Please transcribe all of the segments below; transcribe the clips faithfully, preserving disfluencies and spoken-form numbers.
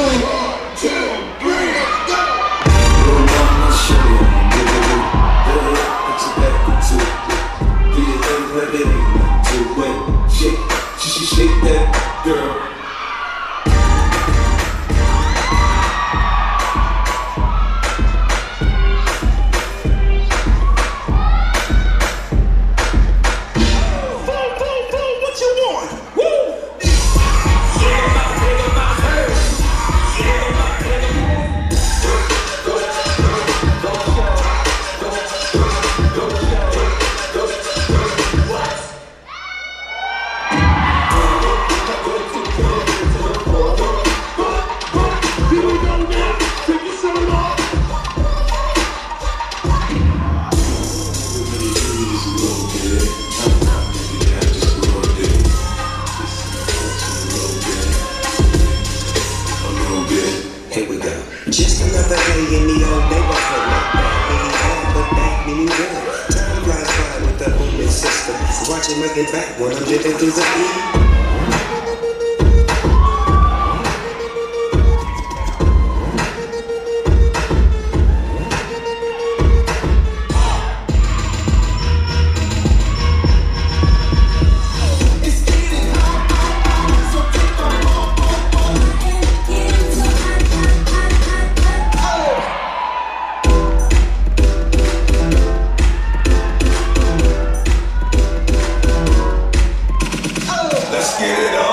Here we go. Just another day in the old neighborhood. Not bad, meaning bad, but bad, meaning good. Time flies by with the booming system. Watching making back when I'm living through the E. Let's get it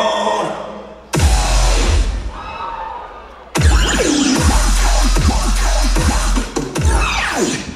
on.